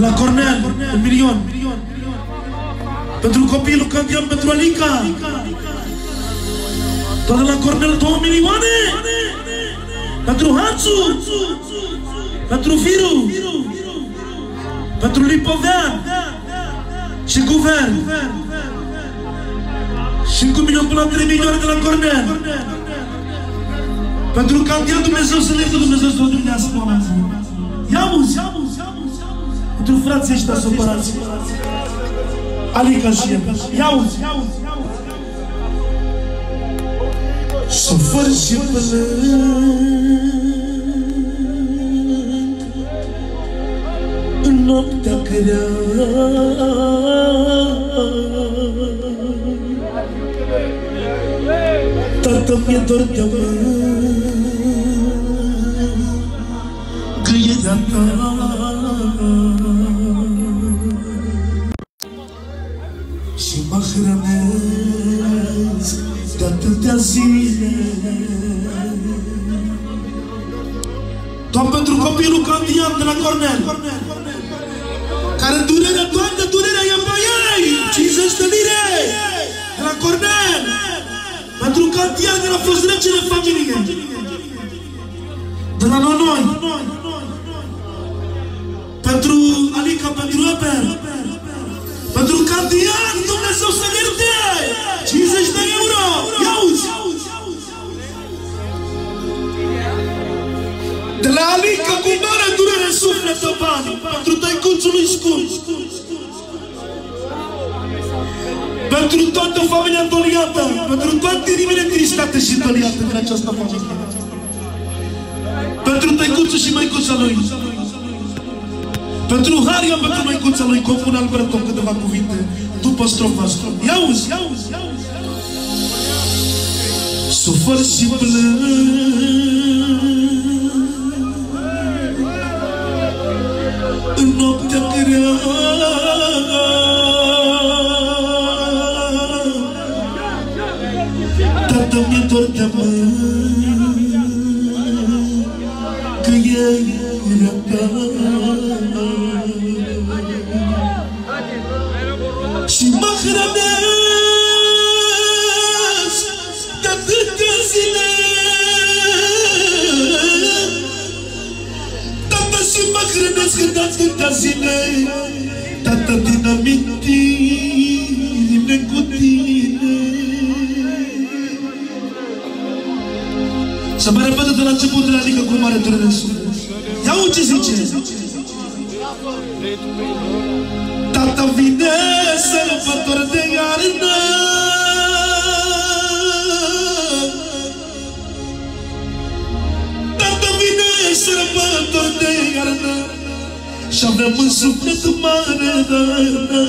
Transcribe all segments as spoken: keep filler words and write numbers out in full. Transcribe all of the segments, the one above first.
la Cornel, un milion. Pentru copilul Candian, pentru Alica. Tot de la Cornel, două milioane. Pentru Hanțu. Pentru Firu. Pentru Lipovean. Și Guvern. Și cu milion până la trei milioane de la Cornel. Pentru Candian, Dumnezeu să le dă, Dumnezeu să o dumnească. Ia-uzi, ia-uzi, ia-uzi. Pentru frații ăștia supărați. Alica și el. Ia-uzi, ia-uzi. Sufăr și plâng în noaptea grea. Tată, mi-e dor de mângâierea ta. Și mă hrănesc de atâtea zile. Doar pentru copilul Candian de la Cornel, care durerea, toată durerea e pe ei. cincizeci de lire de la Cornel. Pentru Candian, care a fost regele familiei. De la noi. Pentru Alica, pentru Eber. Pentru Candian, Dumnezeu să-l ierte! cincizeci de euro! Ia-uzi! De la Alica, cu mare durere sufletă bani, pentru tăicuțul lui scurt. Pentru toată familia îndoliată, pentru toate inimile tristate și îndoliate din această familie. Pentru tăicuțul și măicuța lui. Pentru Haria, pentru măicuța lui, compune Alberto câteva cuvinte după strofa. Ia-uzi, ia-uzi, ia-uzi. Sufăr și plâng în noaptea grea. Tată, mi-e dor de mângâierea ta. Și mă hrănesc de atâtea zile. Tată, și mă hrănesc de atâtea zile. Tată, din amintire cu tine. Să mă repede de la început de la Alica cu mare durere în suflet. Ia-o ce zice. Tata, vine sărbător de iarnă. Tata, vine sărbător de iarnă. Și avem în suflet mare rănă.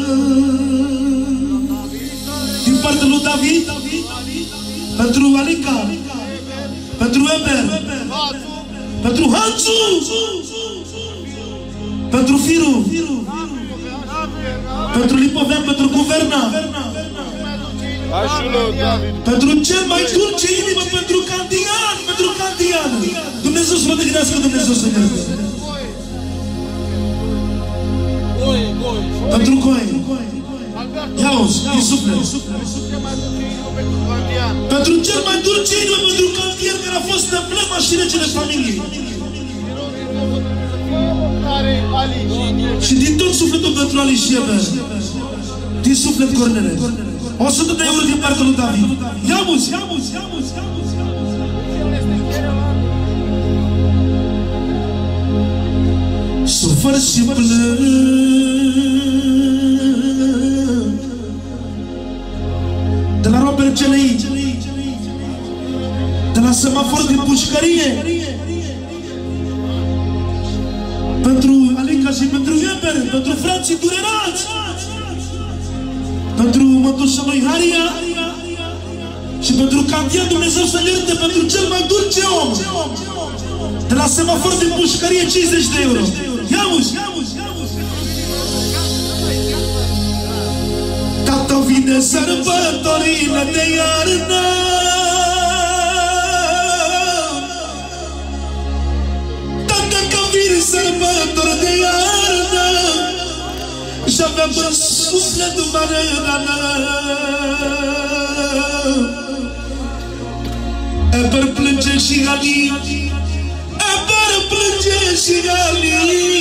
Din partea lui David, pentru Alica, pentru Eber, pentru Hanțu, pentru Firu, pentru Lipovean, pentru Guverna, pentru cel mai dulce inimă, pentru Candian, pentru Candian. Dumnezeu să vă dăgânească, Dumnezeu să ne ierte. Pentru Coi. Ia-uzi, din suflet. Pentru cel mai dulce inimă, pentru Candian, care a fost emblema și regele familiei. Și din tot sufletul pentru Ali și Eber. Din suflet Cornele. o sută de euro din partea lui David. Ia-uzi, ia-uzi, ia-uzi, ia-uzi. Sufăr și plâng de la Robert Celei, de la semafor din pușcărie. Pentru Alica și pentru Eber, pentru frații durerați, pentru mătușa lui Haria și pentru Candian, Dumnezeu să-l ierte, pentru cel mai dulce om. De la semafor din pușcărie, cincizeci de euro. Ia-uzi, ia-uzi, ia-uzi. Tată, vine sărbătorile de iarnă. Tată, că vine sărbători de iarnă. avem în sufletul mărână. Eber plânge și Ali, Eber plânge și Ali.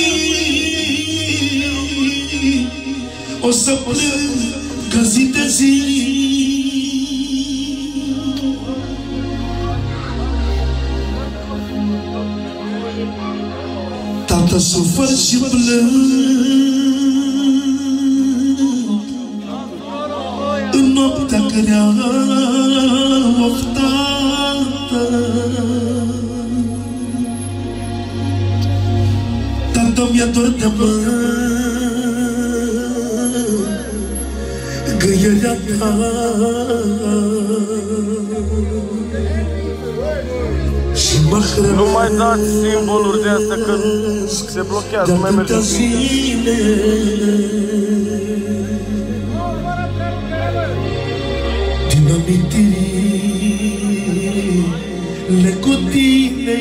O să plâng zi de zi. Tată sufăr și plâng în noaptea grea oftată. Tată, mi-e dor de mângâierea ta. Nu mai dați simboluri de astea că se blochează, nu mai merge zile. Din amintirile cu tine.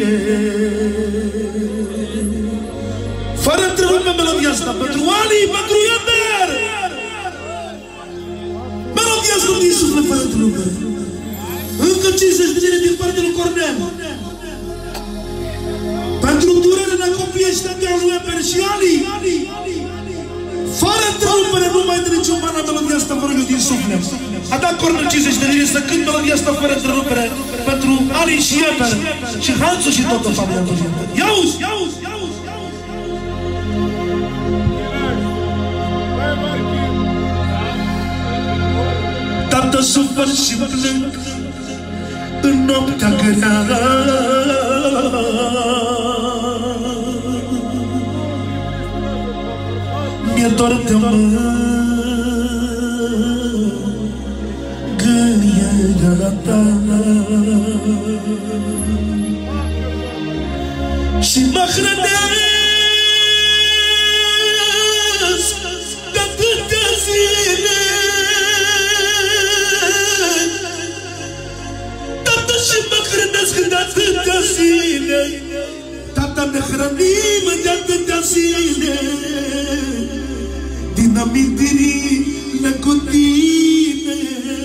Fără întrebări melodia asta pentru Ali, pentru Eber. Melodia asta din suflet fără întrebări. Încă cincizeci de zile din partea lui Cornel. Pentru durerea copiii ăștia de lui Eber și Ali. Fără întrerupere, nu mai de niciun ban la melodia asta fără din suflet. A dat Cornel cincizeci de zile să cânt melodia asta fără întrerupere pentru Ali și Eber și Hansu și toată familia lui. Ia-uzi, ia-uzi, ia-uzi, ia-uzi. Tată sufăr și plâng în noaptea grea. Mi-e dor de mângâierea ta. Și mă hrănesc de atâtea zile. Tată, și mă hrănesc de atâtea zile. Tata, ne hrănim de atâtea zile. Din amintirile cu tine.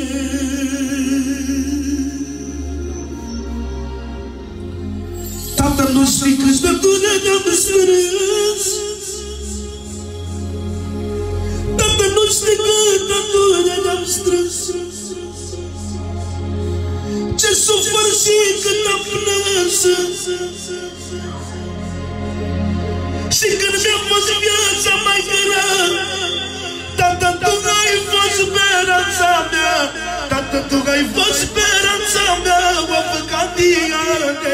Tata, nu știi câți de durere am strâns. Tata, nu știi cât de durere am strâns. Ce sufăr și cât am plâns. Și când mi-a fost viața mai grea, Tată, Tu ai fost speranța mea. Tată, Tu ai fost speranța mea. O făcat iarne.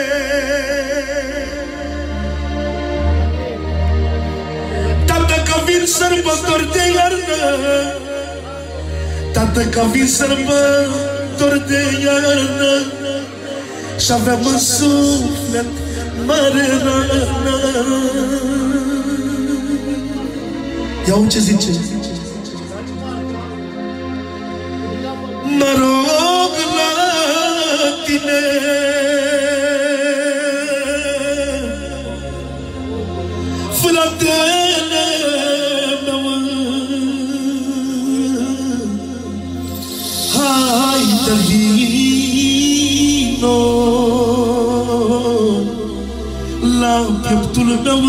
Tată, că vin sărbători de iarnă. Tată, că vin sărbători de iarnă. Și aveam în suflet mare rană. Ia-o ce zice. Mă rog la tine, fratele meu, hai te vino la pieptul meu.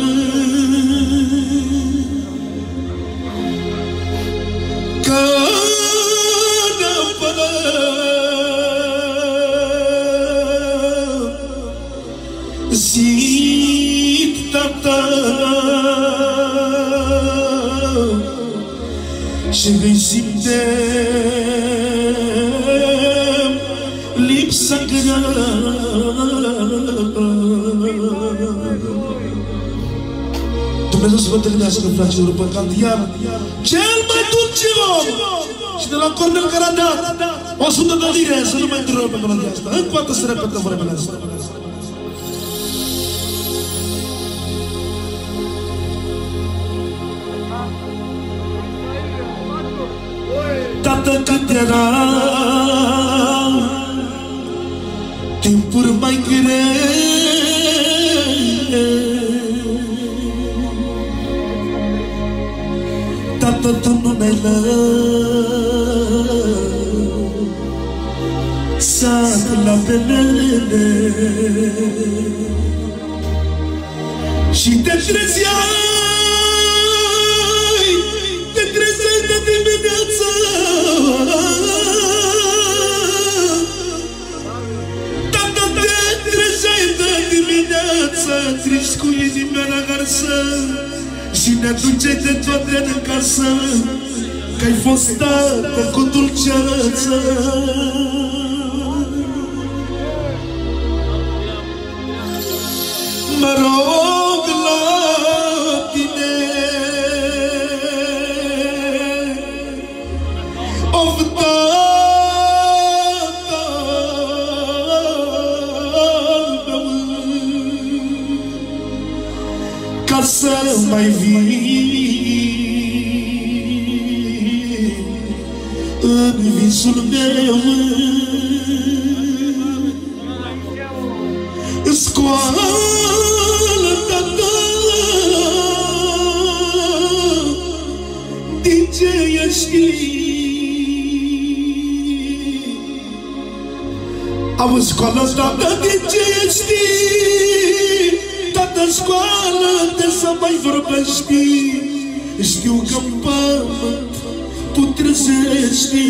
Că ne-apără zid, Tata, și îi simtem lipsa grea. Dumnezeu să vă întâlnească, fraților, păcat iar cel mai dulce om. Și de la Cornel care a dat o sută de lire să nu mai întrerup pe melodia asta. Încă o dată să repetăm vorbele astea. Tată, cât era timpuri mai grele, Tată, tu nu ne-ai lăsat la pelele și te trezeai, te trezeai de dimineață. Tată, te trezeai de dimineață, treci cu inimea la garsă și ne aduceai de toate în casă, că-ai fost tată cu dulceață. Mă rog la tine, of tată meu, ca să mai vii în visul meu. Scoală, tată, din ce ești. Auzi, scoală, tată, din ce ești. Tată, scoală-te să mai vorbești. Știu că-n pământ tu trezești.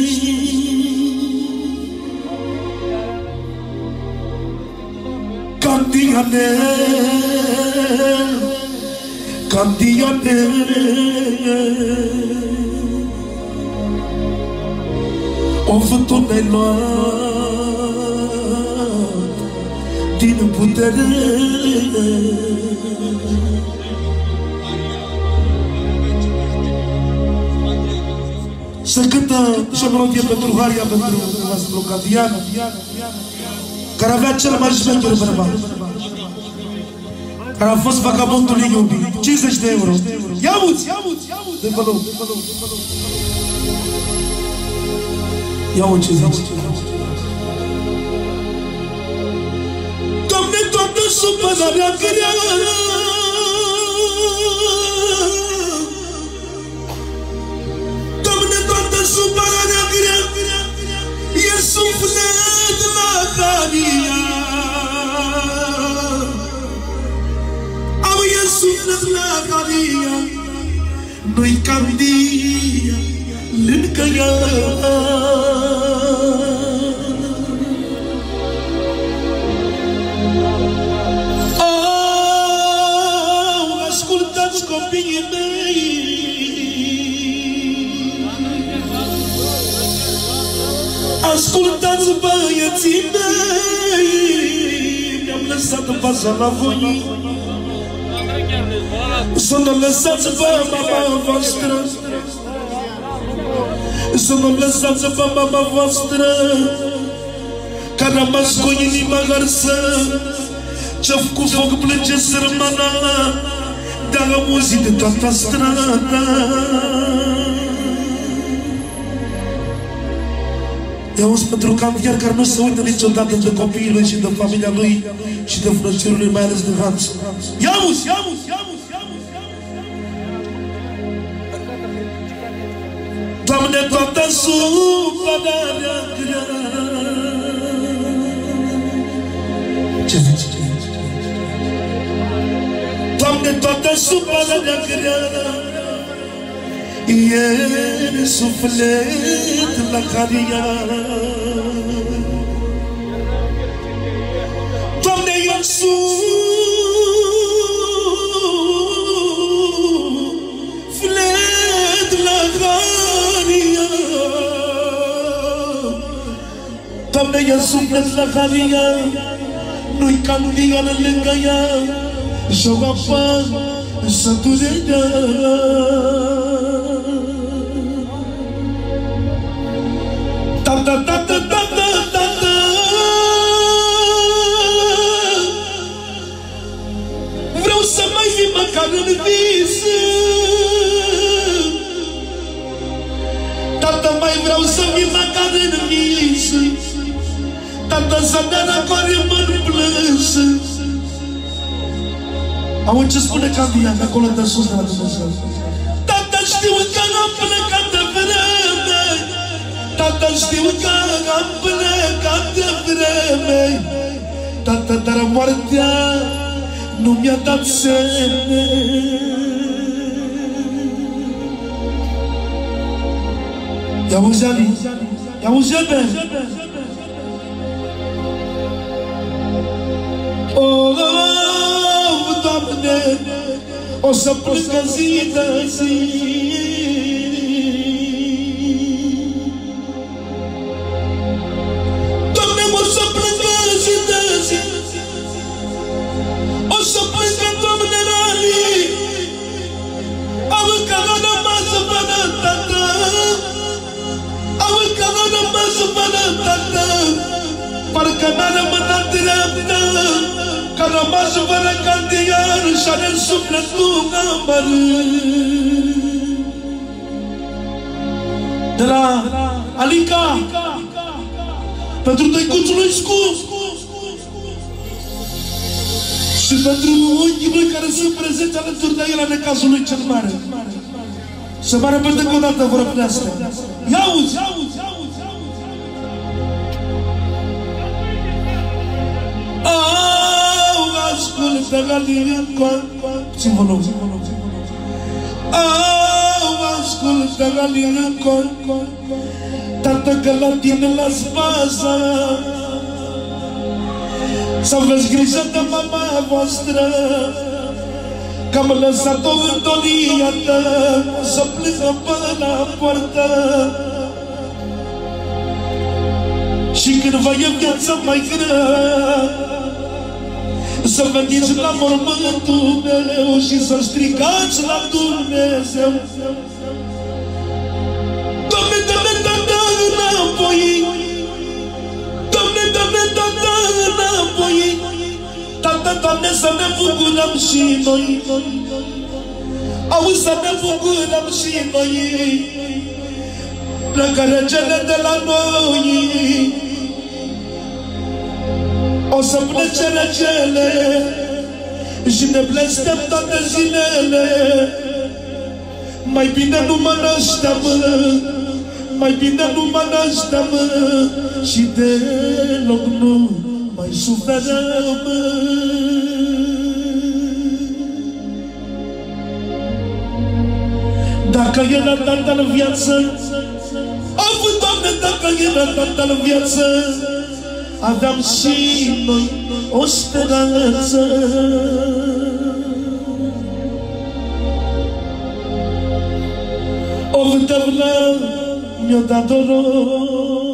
Candiane, Candiane, o vântul ne-ai luat din putere. Să cântăm și o melodie pentru Haria, pentru nostru Candiane, care avea cel mai șmecher bărbat, care a fost vagabondul ei iubit. cincizeci de euro. Ia-uți! De vălău. Ia-uți cincizeci. Doamne, toată supărarea grea, Doamne, toată supărarea grea, e suflet la Haria. Au e suflet la Haria, nu-i Candia lângă ea. Au, ascultați copiii mei, ascultați băieții mei, mi-am lăsat baza la voi, să nu lăsați pe mama voastră, să nu lăsați pe mama voastră, că a rămas cu inima arsă, ce-a făcut foc plânge sărmana, de-a auzit de toată strada. I-auzi pentru Candiar, care nu se uită niciodată de copiii lui și de familia lui și de frăților lui, mai ales de Hans. I-auzi, i-auzi, i-auzi, i-auzi. Doamne, toată supărarea grea. Ce zici? Doamne, toată supărarea grea, e suflet la Haria. Doamne, e suflet la Haria. Doamne, e suflet la Haria, nu-i Candia lângă ea, și-o apar să durerea. Tată, tată, tată, tată, vreau să mai vii măcar în vis. Tată, mai vreau să vii măcar în vis. Tată, să ne răcoare mă-n plâns. Auzi ce spune Candia, de acolo de sus de la Dumnezeu. Tată, știu că n-am plâns. știu că am plecat de vreme, tata, dar moartea nu mi-a dat semne. Ia-uzi, Ali, ia-uzi, Ben. Oh, Doamne, o să plângă zi de zi. Doamne, o să plângă zi de zi. O să plângă, Doamne, Ali. Am încă rămas până tată. Am încă rămas până tată. Parcă n-a rămânat dreaptă. Că a rămas fără candiar și are sufletul amărât. De la Alica, pentru tăicuțul lui Scuf și pentru ochii lui care sunt prezenți alături de el la necazul lui cel mare. Să mă repede încă o dată, vă răpnească. Ia-uzi! Ascultă Galinco, țin volum. Ascultă Galinco, tată că la tine las baza. Să aveți grijă de mama voastră, că am lăsat-o în dolia ta, să plângă până la poartă. Și când va e viața mai grea, să veniți la mormântul meu și să strigați la Dumnezeu. Doamne, dă-ne tata înapoi, Doamne, dă-ne tata înapoi, tata, Doamne, să ne bucurăm și noi. Auzi, să ne bucurăm și noi. Pleacă regele de la noi, o să plece regele și ne blestem toate zilele. Mai bine nu mă nășteam, mai bine nu mă nășteam și deloc nu mai suferăm. Dacă era tata în viață, afu, Doamne, dacă era tata în viață, aveam și noi o speranță. O vântăvnă mi-o dat doror,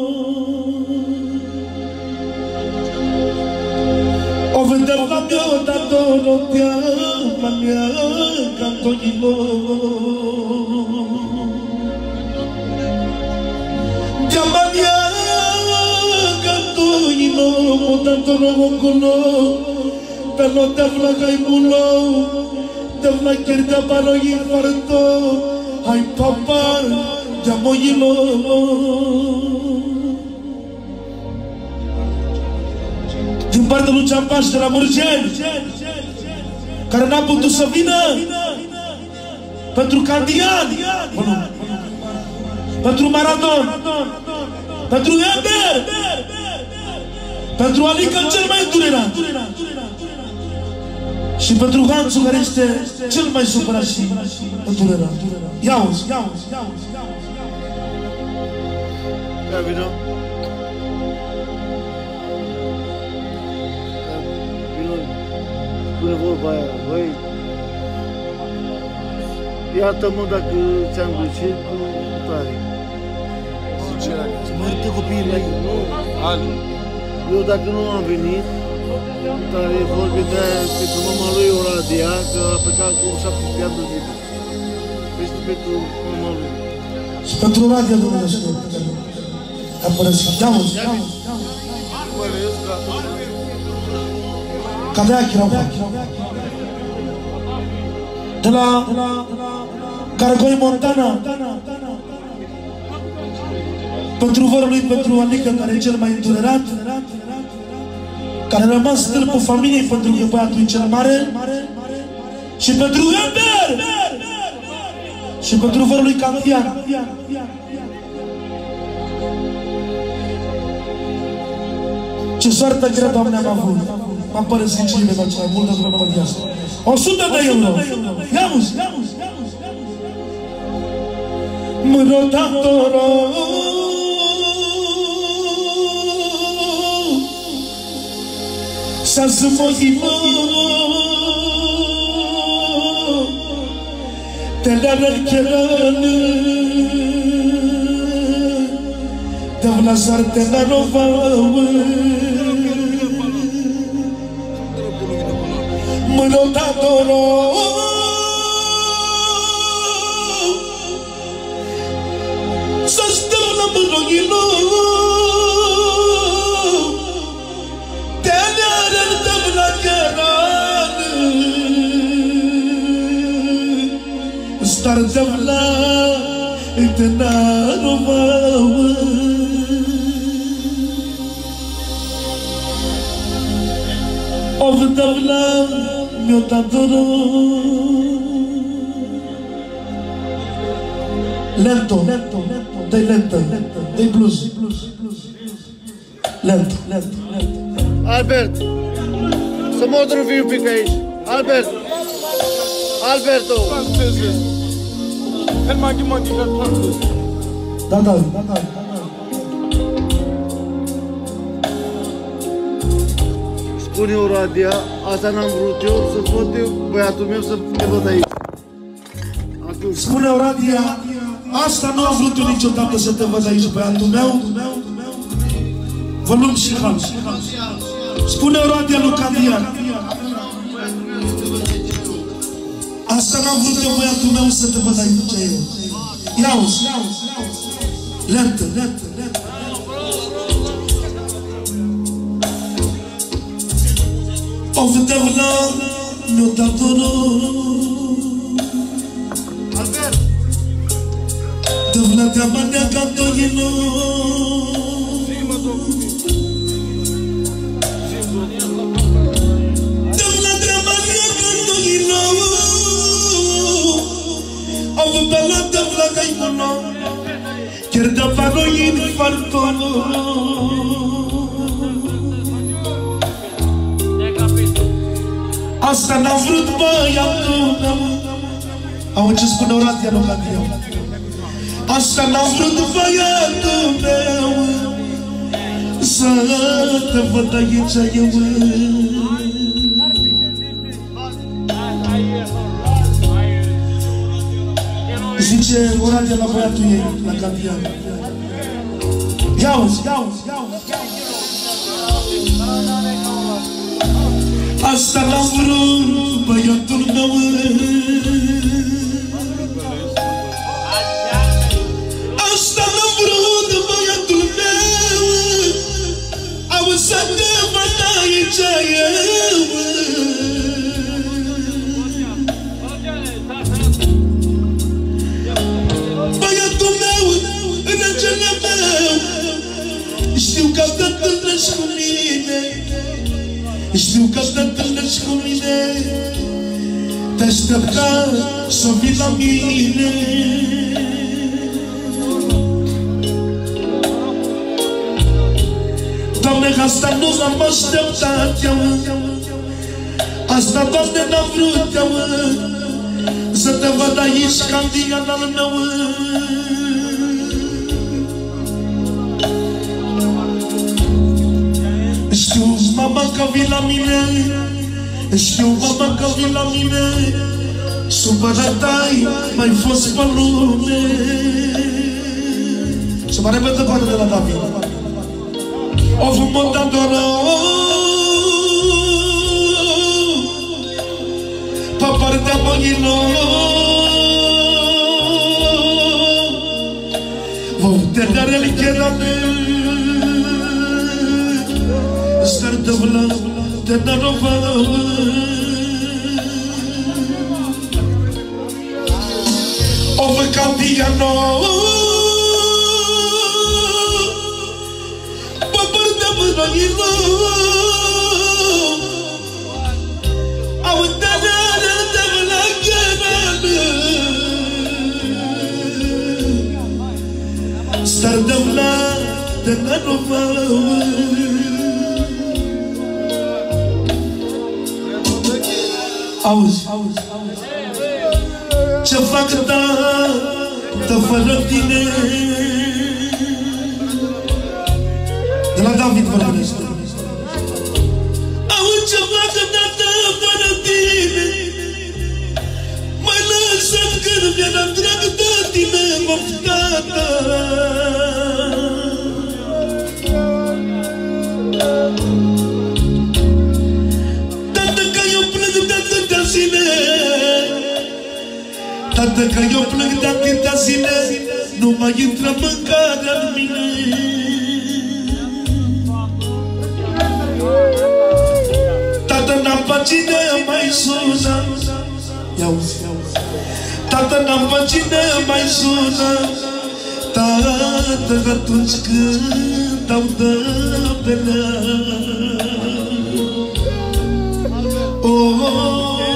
o vântăvnă mi-o dat doror, teama mea cantonilor. Teama mea mo tanto rogokulo, pero te flaca y mulo, te flaquerta para y infarto. Ay papá, ya moyilo. Din partea lui Ceampaș de la Murgeni, care n-a putut să vină pentru Candian, pentru Maradon, pentru Eber, pentru Alica cel mai îndurerat și pentru Hanțu care este cel mai supărat și îndurerat. Ia-uzi, ia-uzi, ia-uzi. Ia vină. Vină, spune vorba aia, băi, iată-mă dacă ți-am greșit, nu tare. Mă uite copiii mei, nu? Ali. Eu dacă nu am venit, dar e vorbe de aia pentru mama lui Oradia, că a plecat cu șaptesprezece ani de zile. Este pentru mama lui. Și pentru Oradia Dumnezeu, a părăsit. Ia-uzi, ia-uzi. Ca de-aia chirau fac. De la Gargoi Montana, pentru vărul lui, pentru Alica, care e cel mai îndurerat, care a rămas stâlpul familiei pentru că băiatul e cel mare, și pentru Eber, și pentru vărul lui Candian. Ce soartă grea, Doamne, am avut. M-am părăsit și nimeni acela, multă vreme mă viață. O sută de euro. Ia-uzi, ia-uzi, ia-uzi. Mrodatoro sa zmogimo Teler kerane Devlazar telerova Mrodatoro Sastana mrogilo Teler devla kerane Star devla itna rubawa Of devla miotadoro Lento, lento, dai lento, dai blues, lento, lento, lento. Albert, să mă otrăvi un pic aici. Albert, Alberto. Da, da, da, da. Spune Oradea, asta n-am vrut eu, să văd eu băiatul meu să te văd aici. Spune Oradea, asta nu am vrut eu niciodată să te văd aici, băiatul meu. Volum și hal. Spune Oradea lui Candian. Asta n-am vrut eu, băiatul meu, să te văd aici. Ia-uzi, lentă, lentă, lentă. Of devla miotadoro Albert, devla diamania cantoino devla diamania cantoino of bella devla caimono chiar de faro infarto Asta n-am vrut, băiatul meu. Auzi ce spune Oradea lui Candian. Asta n-am vrut, băiatul meu, să te văd aici eu. Zice Oradea la băiatul ei, la Candian. Ia-uzi, ia-uzi, ia-uzi. Asta n-am vrut, băiatul meu. Asta n-am vrut, băiatul meu. Auzi să te văd aici eu. Băiatul meu, regele meu, știu că te întâlnești cu mine. Știu că te întâlnești cu mine. Te aștepta să vii la mine. Doamne, asta nu m-am așteptat eu. Asta, Doamne, n-am vrut eu. Să te văd aici, Candian al meu. Știu, mama, că vii la mine. Știu, mama, că vii la mine. Supărat ai mai fost pe lume. Se mai repetă partea de la David. Of mondadoro pe partea băghilor vom tădare licherane Star devla te darova Of Candiano pe partea băghilor au tădare devla cherane Star devla te darova Auzi, ce fac tată fără tine? De la David vorbește. Auzi, ce fac tată fără tine? Mai lăsat când mi-a întreagă de tine, moft tată. Tată, că eu plâng de atâtea zile, nu mai intră mâncarea în mine. Tată, n-am pe cine mai sună. Ia-uzi, tată, n-am pe cine mai sună. Tată, atunci când dau de pelea. Oh,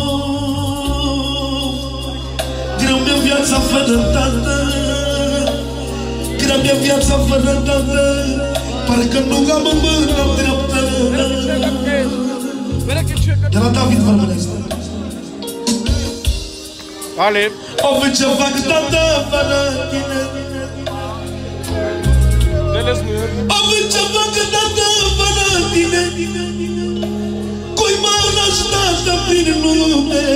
greu mi-e viața fără tată, greu mi-e viața fără tată, parcă nu am mâna dreaptă. De la David vorbește. Ale. O văd ce fac tată fără tine. O văd ce fac tată fără tine. Cui m-au lăsat prin lume.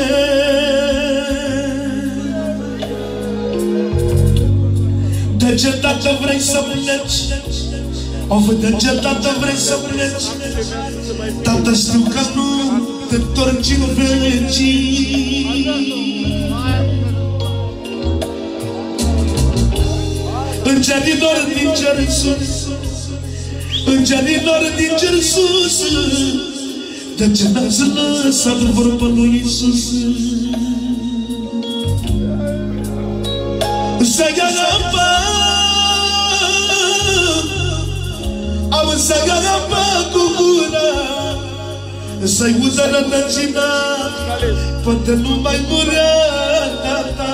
De ce, tată, vrei să pleci? O văd, de ce, tată, vrei să pleci? Tată, știu că nu te întorci în vecii. Îngerilor din cer sus, îngerilor din cer sus, de ce n-ați lăsat vorba lui Iisus? Să garapa, am să garapa cu gura, să-i udă rădăcina, poate nu mai murea tata.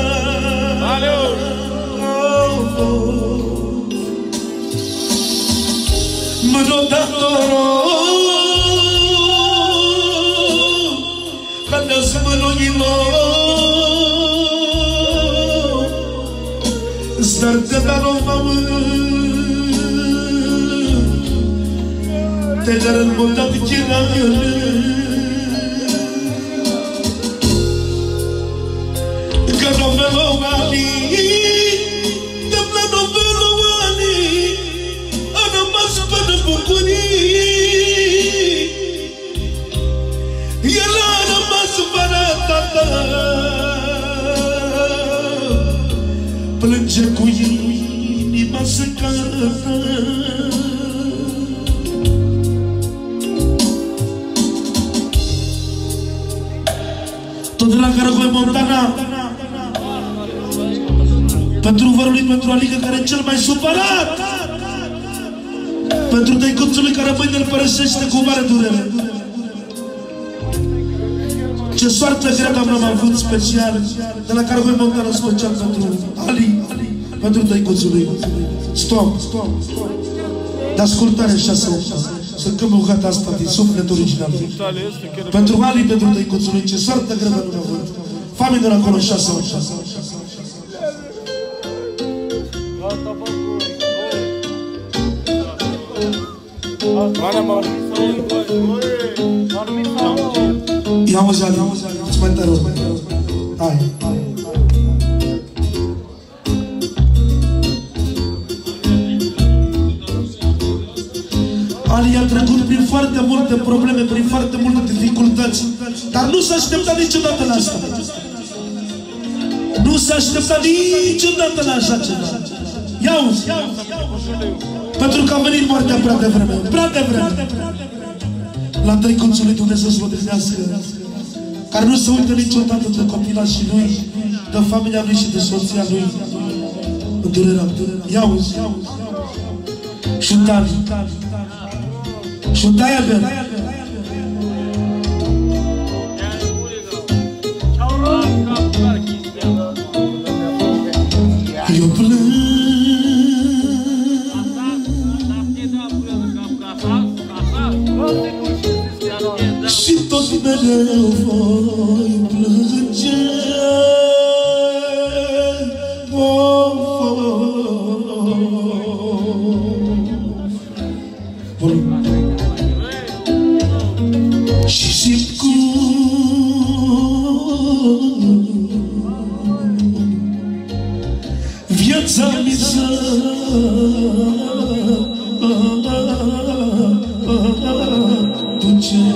Mă rog, datoro, că-ne-ți mănogilor, Zdarte da romamă, te dară-n mondat chiragălă. Că novelo ani, de la novelo ani, a rămas până bucurii. El a rămas fără tată, plânge cu inima secată. Tot de la Caragoi Montana, pentru vărului, pentru Alică, care e cel mai supărat, pentru tăicuțului care mâine îl părăsește cu mare durere. Ce soartă grea, doamnă, am avut special de la Caragoi Montana, special pentru Ali, pentru tăicuțului. Stop, stop, de ascultare șase opt. Să câmă o gata asta din suflet original. Pentru Ali, pentru tăicuțului, ce soartă grea, doamnă, am avut. Familie acolo șase opt. Ia uzi, Ali, îți mai te rog. Hai. Ali a trecut prin foarte multe probleme, prin foarte multe dificultăți, dar nu s-a așteptat niciodată la asta. Nu s-a așteptat niciodată la așa ceva. Ia uzi, pentru că a venit moartea prea devreme, prea devreme. La tăicuțul lui Dumnezeu să-l odihnească, care nu se uită niciodată de copilașii lui, de familia lui și de soția lui. În durerea, ia uzi, șuntani, șuntaia bine. Eu plâng și tot mereu viața miză duce.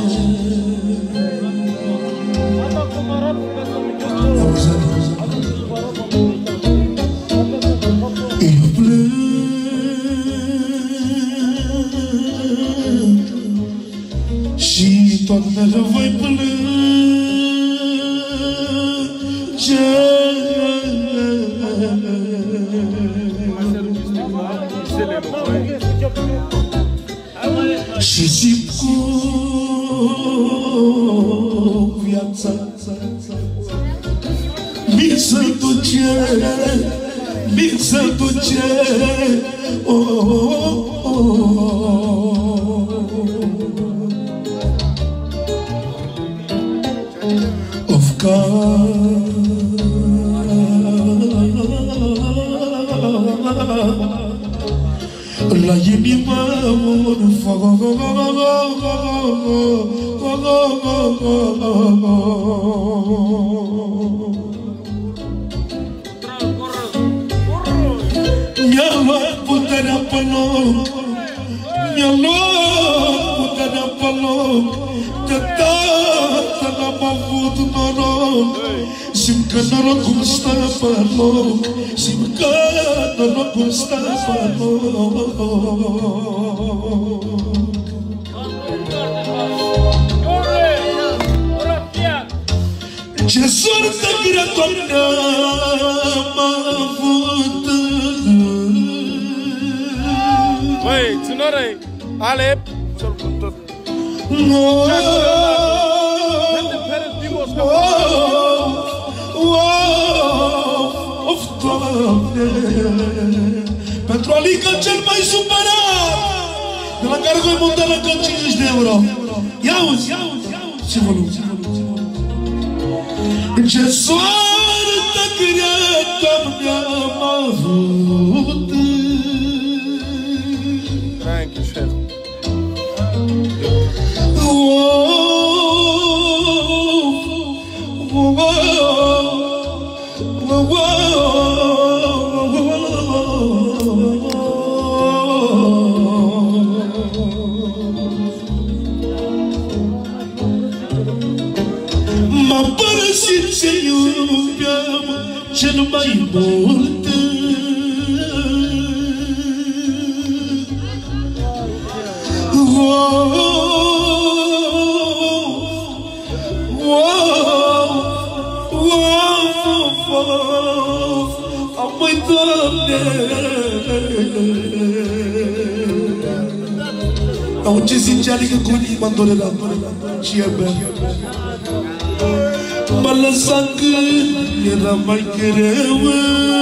Eu plâng și tot mereu voi plânge. Și zic cu viața mi se duce, mi se duce, oh, oh, oh. Of la inima un foc. Mi-a luat puterea pe loc, mi-a luat puterea pe loc, de dată n-am avut noroc. Simt că norocul stă pe loc, simt că norocul stă pe loc. Ce sortă grea, Doamne, am avut. Băi, ținărăi, Alep, să-l tot. Of, Doamne, pentru Alica cel mai supărat, de la care voi monta la cam cincizeci de euro. Ia-uzi, ce volum, ce volum, ce volum. Ce soartă grea, Doamne, am avut. Tranqui, șef. M-a părăsit ce iubeam cel mai mult. Amai, Doamne, au ce zice Alica cu inima dorerea și e bea. M-a lăsat când era mai greu.